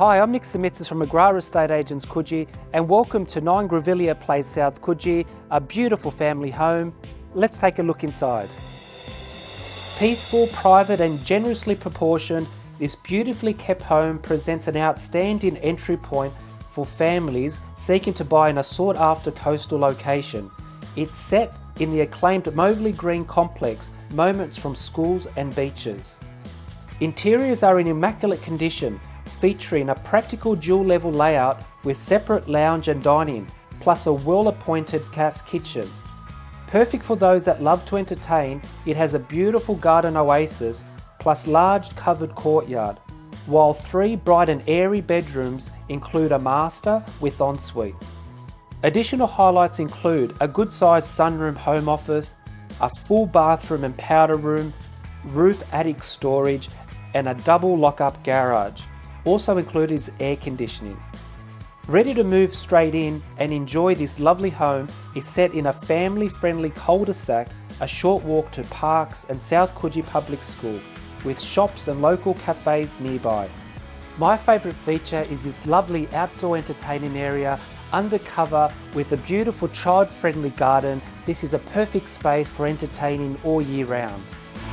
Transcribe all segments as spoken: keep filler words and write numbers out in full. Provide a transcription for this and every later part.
Hi, I'm Nick Simitzis from McGrath Estate Agents Coogee, and welcome to nine Grevillea Place South Coogee, a beautiful family home. Let's take a look inside. Peaceful, private and generously proportioned, this beautifully kept home presents an outstanding entry point for families seeking to buy in a sought-after coastal location. It's set in the acclaimed Moseley Green complex, moments from schools and beaches. Interiors are in immaculate condition, featuring a practical dual-level layout with separate lounge and dining, plus a well-appointed gas kitchen. Perfect for those that love to entertain, it has a beautiful garden oasis, plus large covered courtyard, while three bright and airy bedrooms include a master with ensuite. Additional highlights include a good-sized sunroom home office, a full bathroom and powder room, roof attic storage, and a double lock-up garage. Also included is air conditioning. Ready to move straight in and enjoy this lovely home is set in a family-friendly cul-de-sac, a short walk to parks and South Coogee Public School, with shops and local cafes nearby. My favourite feature is this lovely outdoor entertaining area undercover with a beautiful child-friendly garden. This is a perfect space for entertaining all year round.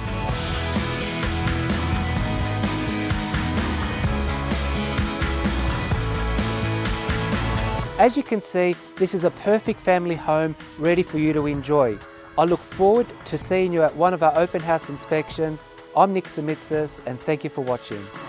As you can see, this is a perfect family home ready for you to enjoy. I look forward to seeing you at one of our open house inspections. I'm Nick Simitzis, and thank you for watching.